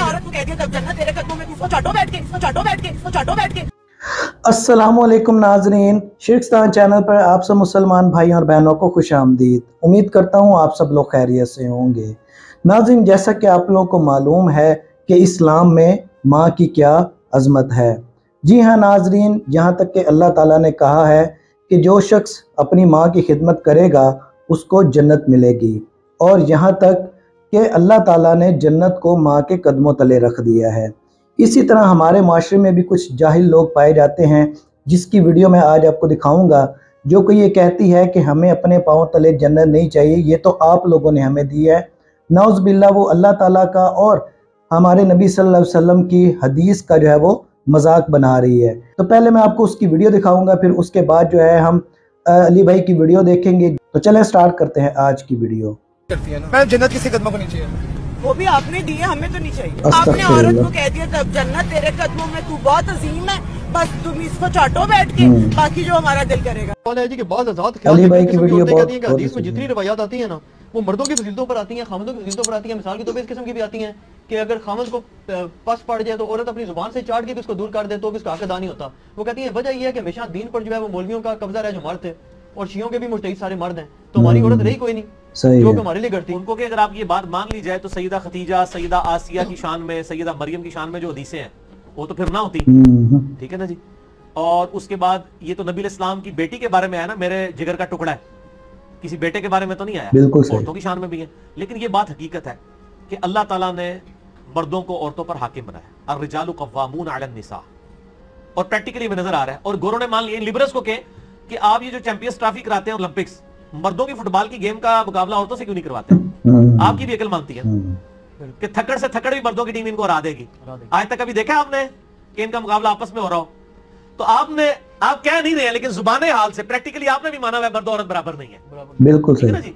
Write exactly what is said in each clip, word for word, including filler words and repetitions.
औरत को कह दिया जब जन्नत तेरे कदमों में, इसको चाटो बैठ के, इसको चाटो बैठ के, इसको चाटो बैठ के। अस्सलामुअलैकुम नाजरीन, शिर्कस्तान चैनल पर आप सब मुसलमान भाई और बहनों को खुश आमदीद। उम्मीद करता हूँ आप सब लोग खैरियत से होंगे। नाजरीन, जैसा कि आप लोगों को मालूम है कि इस्लाम में माँ की क्या अज़मत है। जी हाँ नाजरीन, यहाँ तक कि अल्लाह ताला ने कहा है कि जो शख्स अपनी माँ की खिदमत करेगा उसको जन्नत मिलेगी, और यहाँ तक कि अल्लाह ताला ने जन्नत को माँ के कदमों तले रख दिया है। इसी तरह हमारे माशरे में भी कुछ जाहिल लोग पाए जाते हैं, जिसकी वीडियो मैं आज आपको दिखाऊंगा, जो कि ये कहती है कि हमें अपने पाँव तले जन्नत नहीं चाहिए, ये तो आप लोगों ने हमें दी है। नौज़ बिल्ला, वो अल्लाह ताला का और हमारे नबी सल्लल्लाहु अलैहि वसल्लम की हदीस का जो है वो मजाक बना रही है। तो पहले मैं आपको उसकी वीडियो दिखाऊंगा, फिर उसके बाद जो है हम अली भाई की वीडियो देखेंगे। तो चलें स्टार्ट करते हैं आज की वीडियो। मैं जन्नत किसी कदमों को नहीं चाहिए, वो भी आपने दी है, हमें तो नहीं चाहिए। आपने औरत को कह दिया जब जन्नत तेरे कदमों में, तू बहुत अजीम है, बस तुम इसको चाटो बैठ के, बाकी जो हमारा दिल करेगा। है जी कि बहुत आजाद अली भाई की वीडियो बहुत हदीस में जितनी रिवायात आती है ना, वो मर्दों की फजीलतों पर आती हैं, खामदों की फजीलतों पर आती हैं। मिसाल के तौर पे इस किस्म की भी आती हैं कि अगर खामद को पस पड़ जाए तो औरत अपनी जुबान से चाट के भी उसको दूर कर दे तो भी उसका हक अदा नहीं होता। वो कहती है वजह यह है कि हमेशा दीन पर जो है वो मौलवियों का कब्जा है, जो मर्द थे, और शियों के भी मुजतहिद सारे मर्द हैं, तो हमारी औरत रही कोई नहीं जो हमारे लिए करती। उनको कि अगर आप ये बात मान ली जाए तो सैयदा खतीजा, सैयदा आसिया की शान में, सैयदा मरियम की शान में जो हदीसें हैं वो तो फिर ना होती, ठीक है ना जी। और उसके बाद ये तो नबी इस्लाम की बेटी के बारे में है ना, मेरे जिगर का टुकड़ा है, किसी बेटे के बारे में तो नहीं आया, औरतों की शान में भी है। लेकिन ये बात हकीकत है कि अल्लाह ताला ने मर्दों को औरतों पर हाकिम बनाया, अर्रिजालु कव्वामून अलन निसा, और प्रैक्टिकली में नजर आ रहा है। और गोरों ने मान लिया लिबरल्स को कि आप ये जो चैंपियंस ट्रॉफी कराते हैं ओलंपिक्स, मर्दों की फुटबॉल की गेम का मुकाबला औरतों से क्यों नहीं करवाते? आपकी भी अकल मानती है कि थक्कड़ से थक्कड़ भी मर्दों की टीम इनको हरा देगी। आज तक कभी देखा आपने कि इनका मुकाबला आपस में हो रहा हो? तो आपने आप कह नहीं रहे हैं, लेकिन जुबाने हाल से प्रैक्टिकली आपने भी माना हुआ है मर्द औरत बराबर नहीं है। बिल्कुल सही है ना जी।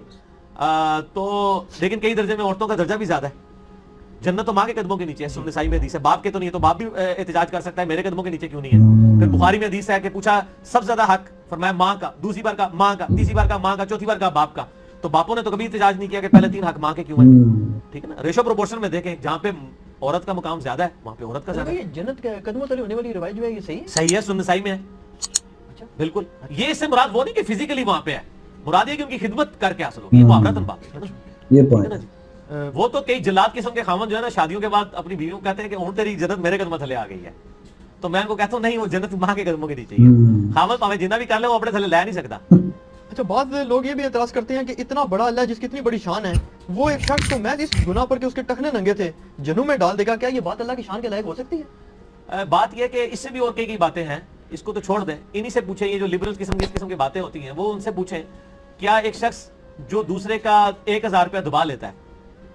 आ, तो लेकिन कई दर्जे में औरतों का दर्जा भी ज्यादा है। जन्नत तो माँ के कदमों के नीचे है, सुन्नत नसाई में हदीस है। बाप के तो नहीं है, तो बाप भी एहतिजाज कर सकता है मेरे कदमों के नीचे क्यों नहीं है। फिर बुखारी में हदीस है कि पूछा सबसे ज्यादा हक, फरमाया माँ का, दूसरी बार का माँ का, तीसरी बार का माँ का, चौथी बार का बाप का। तो बापों ने तो कभी एहतिजाज नहीं किया कि पहले तीन हक माँ के क्यों है, ठीक है ना। रेशो प्रोपोर्शन में देखें, जहाँ पे औरत का मुकाम ज्यादा है वहाँ पे औरत का ज्यादा है। जन्नत के कदमों तले होने वाली रिवायत जो है ये सही है, सही है, सुन्नत नसाई में है। अच्छा बिल्कुल, ये इससे मुराद वो नहीं कि फिजिकली वहाँ पे है, मुराद ये कि उनकी खिदमत करके हासिल होगी, मुआवरतन बात है ना, ये पॉइंट है ना जी। वो तो कई जल्लाद किस्म के खामन जो है ना, शादियों के बाद अपनी बीवियों को कहते हैं कि हूं तेरी जन्नत मेरे कदमों थले आ गई है। तो मैं उनको कहता हूं नहीं, वो जन्नत मां के कदमों के नीचे है। खामन भाਵੇਂ जितना भी कर ले वो अपने थले ला नहीं सकता। अच्छा, बाद लोग ये भी एतराज करते हैं कि इतना बड़ा अल्लाह जिसकी इतनी बड़ी शान है, वो एक शख्स को मैं इस गुनाह पर के उसके टखने नंगे थे जन्नत में डाल देगा, क्या ये बात अल्लाह की शान के लायक हो सकती है? बात यह कि इससे भी और कई कई बातें हैं, इसको तो छोड़ दें, इन्हीं से पूछे। ये जो लिबरल किस्म की किस्म की बातें होती हैं वो उनसे पूछें, क्या एक शख्स जो दूसरे का एक हजार रुपया दुबा लेता है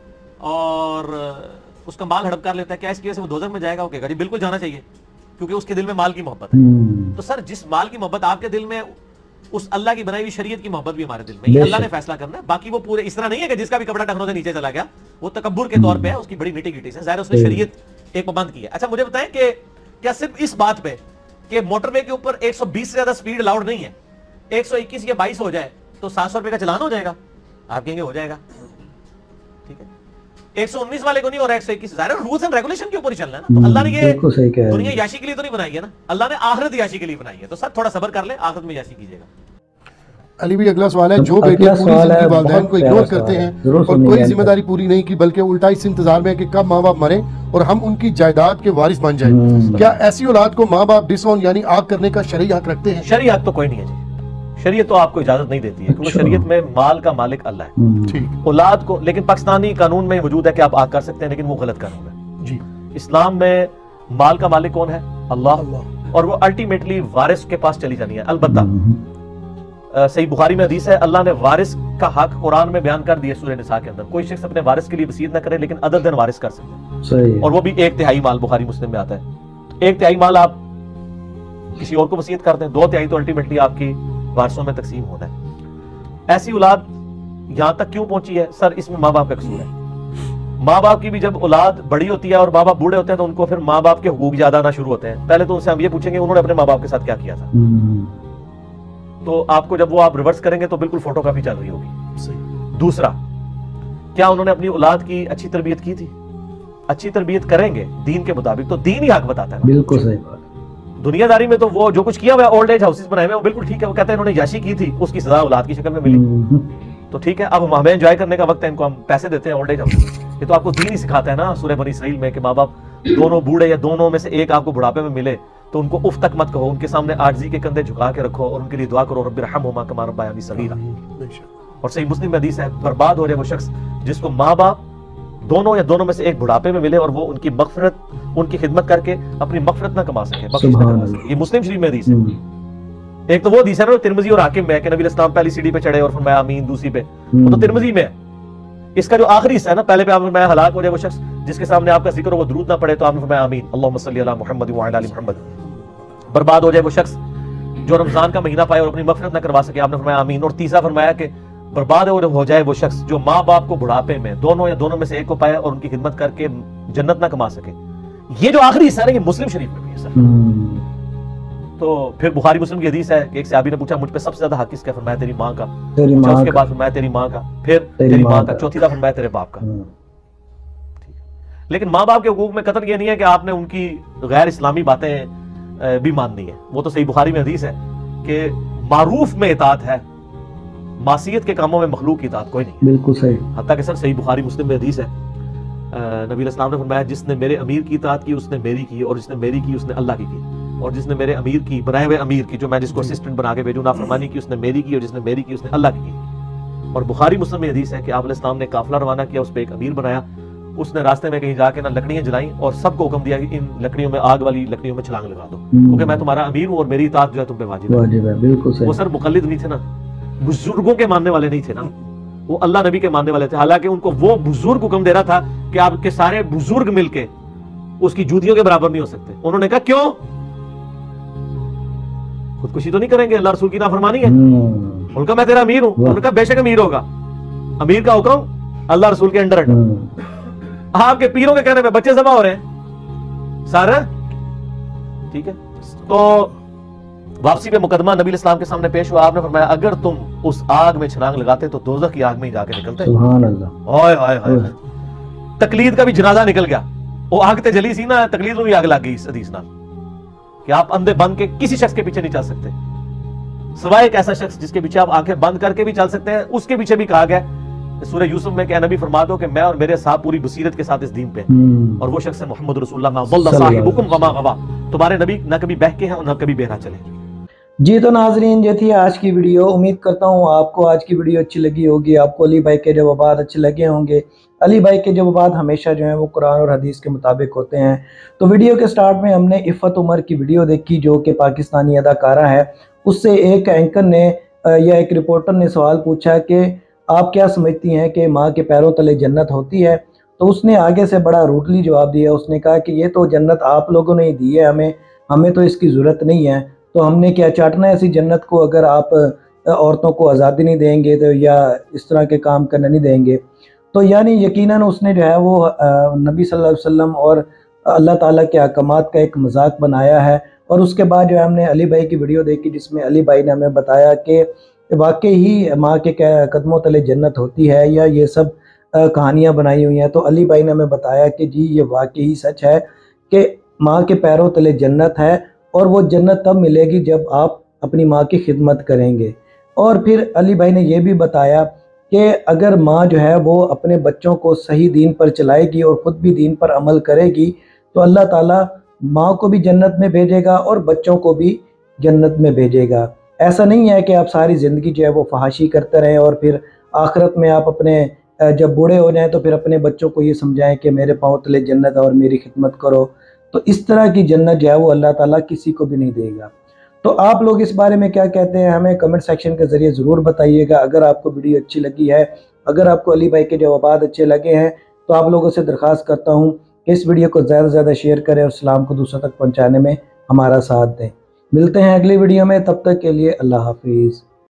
और उसका माल हड़प कर लेता है, क्या इसकी वजह से वो दोज़ख में जाएगा? वो कहेगा जी बिल्कुल जाना चाहिए, क्योंकि उसके दिल में माल की मोहब्बत है। तो सर, जिस माल की मोहब्बत आपके दिल में, उस अल्लाह की बनाई हुई शरीयत की मोहब्बत भी हमारे दिल में, ये अल्लाह ने फैसला करना है। बाकी वो पूरे इस तरह नहीं है कि जिसका भी कपड़ा टखनों से नीचे चला गया वो तकब्बुर के तौर पे है, उसकी बड़ी निटी गिटी से ज़ाहिर उसने शरीयत एक पाबंद की है। अच्छा मुझे बताएं कि क्या सिर्फ इस बात पे कि मोटरवे के ऊपर एक सौ बीस से ज्यादा स्पीड अलाउड नहीं है, एक सौ इक्कीस या बाईस हो जाए तो सात सौ रुपए का चलान हो जाएगा? आप कहेंगे हो जाएगा, ठीक है। एक सौ उन्नीस वाले को नहीं हो रहा, एक सौ इक्कीस। ज़ाहिर रूल्स एंड रेगुलेशन के ऊपर ही चलना है ना। तो अल्लाह ने ये दुनिया याशी के लिए तो नहीं बनाई है ना, अल्लाह ने आखिरत याशी के लिए बनाई है। तो सर थोड़ा सब्र कर ले, आखिरत में याशी कीजिएगा। अली भी अगला सवाल है, जो बेटे पूरी जिंदगी वालिदैन को इग्नोर करते हैं और कोई जिम्मेदारी पूरी नहीं की, बल्कि उल्टा इस इंतजार में कि कब माँ बाप मरे और हम उनकी जायदाद के वारिस बन जाएं, क्या ऐसी औलाद को माँ बाप डिसऑन यानी आग करने का शरई हक रखते हैं? शरई हक तो कोई नहीं है जी, शरीयत तो आपको इजाजत नहीं देती है, क्योंकि शरीयत में माल का मालिक अल्लाह है, ठीक। औलाद को, लेकिन पाकिस्तानी कानून में वजूद है कि आप आग कर सकते हैं, लेकिन वो गलत कानून है जी। इस्लाम में माल का मालिक कौन है? अल्लाह, और वो अल्टीमेटली वारिस के पास चली जानी है। अलबत्ता सही बुखारी में हदीस है, अल्लाह ने वारिस का हक कुरान में बयान कर दिया सूरह निसा के अंदर, कोई शख्स अपने वारिस के लिए वसीयत न करे, लेकिन अदर दिन वारिस कर सकते हैं, और वो भी एक तिहाई माल। बुखारी मुस्लिम में आता है एक तिहाई माल आप किसी और को वसीयत कर दें, दो तिहाई तो अल्टीमेटली आपकी वारिसों में तकसीम होना है। ऐसी औलाद यहां तक क्यों पहुंची है? सर, इसमें माँ बाप का कसूर है। माँ बाप की भी जब औलाद बड़ी होती है और माँ बाप बूढ़े होते हैं तो उनको फिर माँ बाप के हुकूक याद आना शुरू होते हैं। पहले तो उनसे हम ये पूछेंगे उन्होंने अपने माँ बाप के साथ क्या किया था, तो आपको जब वो आप रिवर्स करेंगे तो बिल्कुल फोटोकॉपी चल रही होगी। दूसरा, क्या उन्होंने अपनी औलाद की अच्छी तरबियत की थी? अच्छी तरबियत करेंगे दीन के मुताबिक तो दीन ही हक बताता है। बिल्कुल सही बात। दुनियादारी में तो वो जो कुछ किया हुआ ओल्ड एज हाउसेस बनाए हुए वो बिल्कुल ठीक है, वो कहते हैं इन्होंने याशी की थी उसकी सजा औलाद की शक्ल में मिली, तो ठीक है अब हमें एंजॉय करने का वक्त है, इनको हम पैसे देते हैं ओल्ड एज हाउसेस। ये तो आपको दीन ही सिखाता है ना सूरह बनी इसराइल में कि माँ बाप दोनों बूढ़े या दोनों में से एक आपको बुढ़ापे में मिले तो उनको उफ तक मत कहो, उनके सामने आजिज़ी के कंधे झुका के रखो और उनके लिए दुआ करो रब्बिरहम्हुमा कमा रब्बयानी सगीरा। और सही मुस्लिम में हदीस है बर्बाद हो जाए वो शख्स जिसको माँ बाप दोनों या दोनों में से एक बुढ़ापे में मिले और वो उनकी मगफिरत उनकी खिदमत करके अपनी मगफिरत ना कमा सके, बख्शिश ना कमा सके। ये मुस्लिम शरीफ में हदीस है। एक तो वो हदीस है ना तिरमिज़ी और हाकिम में कि नबी इस्लाम पहली सीढ़ी पे चढ़े और फरमाया आमीन, दूसरी पे वो तो तिरमिज़ी में है। इसका जो आखिरी हिस्सा है ना पहले पे आपने फरमाया हलाक हो जाए वो शख्स जिसके सामने आपका जिक्र हो वो दुरूद ना पड़े तो आपने फरमाया आमीन अल्लाहुम्मा सल्ली अला मुहम्मद व अला आलि मुहम्मद। बर्बाद हो जाए वो शख्स जो रमजान का महीना पाए और अपनी मगफिरत ना करवा सके, आपने फरमाया आमीन। और तीसरा फरमाया कि बर्बाद हो जाए वो शख्स जो माँ बाप को बुढ़ापे में दोनों या दोनों में से एक को पाए और उनकी खिदमत करके जन्नत ना कमा सके। ये जो आखिरी हिस्सा है ये मुस्लिम शरीफ में भी है सर। तो फिर बुखारी मुस्लिम की हदीस है कि एक सहाबी ने पूछा मुझ पे सबसे ज्यादा हक किसका, फरमाया तेरी माँ का, तेरी माँ उसके बाद फरमाया तेरी माँ का, फिर तेरी माँ का, चौथी दफा फरमाया तेरे बाप का। लेकिन माँ बाप के हुकूक में कतन ये नहीं है कि आपने उनकी गैर इस्लामी बातें भी माननी है, वो तो सही बुखारी में हदीस है कि मारूफ में इताअत है, मासियत के कामों में मखलूक की इताअत कोई नहीं। बिल्कुल सही। हत्ता कि सर सही बुखारी मुस्लिम में हदीस है नबी इस्लाम ने फरमाया जिसने मेरे अमीर की इताअत की उसने मेरी की और जिसने मेरी की उसने अल्लाह की की, और जिसने मेरे अमीर की बनाए हुए अमीर की जो मैं जिसको असिस्टेंट बना के भेजूं नाफरमानी की उसने मेरी की और जिसने मेरी की उसने अल्लाह की की। और बुखारी मुस्लिम में हदीस है कि आप इस्लाम ने काफिला रवाना किया, उस पर एक अमीर बनाया, उसने रास्ते में कहीं जाके ना लकड़ियां जलाई और सबको हुक्म दिया कि इन लकड़ियों में आग वाली लकड़ियों में छलांग लगा दो क्योंकि मैं तुम्हारा अमीर हूं और मेरी इताअत जो है तुम पे वाजिब है। बिल्कुल सही। वो सर मुकल्लिद नहीं थे ना, बुजुर्गों के मानने वाले नहीं थे ना, वो अल्लाह नबी के मानने वाले थे। हालांकि उनको वो बुजुर्ग हुक्म दे रहा था कि आपके सारे बुजुर्ग मिलके उसकी जूतियों के बराबर नहीं हो सकते। उन्होंने कहा क्यों, खुदकुशी तो नहीं करेंगे, अल्लाह रसूल की नाफरमानी है। उनका मैं तेरा अमीर हूं, उनका बेशक अमीर होगा, अमीर का हुक्म अल्लाह रसूल के अंडर है। आपके पीरों के कहने पे बच्चे ज़बा हो रहे हैं सारा, ठीक है। तो वापसी पे मुकदमा नबी इस्लाम के सामने पेश हुआ, आपने फरमाया अगर तुम उस आग में छलांग लगाते तो दोज़ख की आग में ही जाके निकलते। सुभान अल्लाह। ओए ओए ओए, तकलीद का भी जनाजा निकल गया, वो आग ते जली सी ना, तकलीद में भी आग लग गई इस हदीस नाल कि आप अंधे बन के किसी शख्स के पीछे नहीं चल सकते सिवाय एक ऐसा शख्स जिसके पीछे आप आंखें बंद करके भी चल सकते हैं। उसके पीछे भी कहा गया सूरह यूसुफ में कि नबी फरमा दो कि मैं और मेरे साहब पूरी बसीरत के साथ इस दीन पे, और वो शख्स है मोहम्मद रसूलुल्लाह मा वल्ला साहिबुकुम वमा गवा, तुम्हारे नबी ना कभी बहके हैं और ना कभी बहरा चले। जी तो नाजरीन ये थी आज की वीडियो, उम्मीद करता हूँ आपको आज की वीडियो अच्छी लगी होगी, आपको अली भाई के जवाबात अच्छे लगे होंगे। अली भाई के जवाबात हमेशा जो है वो कुरान और हदीस के मुताबिक होते हैं। तो वीडियो के स्टार्ट में हमने इफ़त उमर की वीडियो देखी जो कि पाकिस्तानी अदाकारा है, उससे एक एंकर ने या एक रिपोर्टर ने सवाल पूछा कि आप क्या समझती हैं कि माँ के पैरों तले जन्नत होती है, तो उसने आगे से बड़ा रूटली जवाब दिया। उसने कहा कि ये तो जन्नत आप लोगों ने ही दी है हमें, हमें तो इसकी ज़रूरत नहीं है, तो हमने क्या चाटना है ऐसी जन्नत को अगर आप औरतों को आज़ादी नहीं देंगे तो या इस तरह के काम करने नहीं देंगे। तो यानी यकीनन उसने जो है वो नबी सल्लल्लाहु अलैहि वसल्लम और अल्लाह ताला के अहकामात का एक मजाक बनाया है। और उसके बाद जो है हमने अली भाई की वीडियो देखी जिसमें अली भाई ने हमें बताया कि वाकई ही माँ के कदमों तले जन्नत होती है या ये सब कहानियाँ बनाई हुई हैं। तो अली भाई ने हमें बताया कि जी ये वाकई ही सच है कि माँ के पैरों तले जन्नत है और वो जन्नत तब मिलेगी जब आप अपनी माँ की खिदमत करेंगे। और फिर अली भाई ने यह भी बताया कि अगर माँ जो है वो अपने बच्चों को सही दीन पर चलाएगी और ख़ुद भी दीन पर अमल करेगी तो अल्लाह ताला माँ को भी जन्नत में भेजेगा और बच्चों को भी जन्नत में भेजेगा। ऐसा नहीं है कि आप सारी ज़िंदगी जो है वो फहाशी करते रहें और फिर आखिरत में आप अपने जब बूढ़े हो जाएं तो फिर अपने बच्चों को ये समझाएं कि मेरे पाँव तले जन्नत और मेरी खिदमत करो। तो इस तरह की जन्नत जो है वो अल्लाह ताला किसी को भी नहीं देगा। तो आप लोग इस बारे में क्या कहते हैं हमें कमेंट सेक्शन के ज़रिए ज़रूर बताइएगा। अगर आपको वीडियो अच्छी लगी है, अगर आपको अली भाई के जवाबात अच्छे लगे हैं तो आप लोगों से दरख्वास्त करता हूँ कि इस वीडियो को ज़्यादा से ज़्यादा शेयर करें और इस्लाम को दूसरों तक पहुँचाने में हमारा साथ दें। मिलते हैं अगली वीडियो में, तब तक के लिए अल्लाह हाफिज़।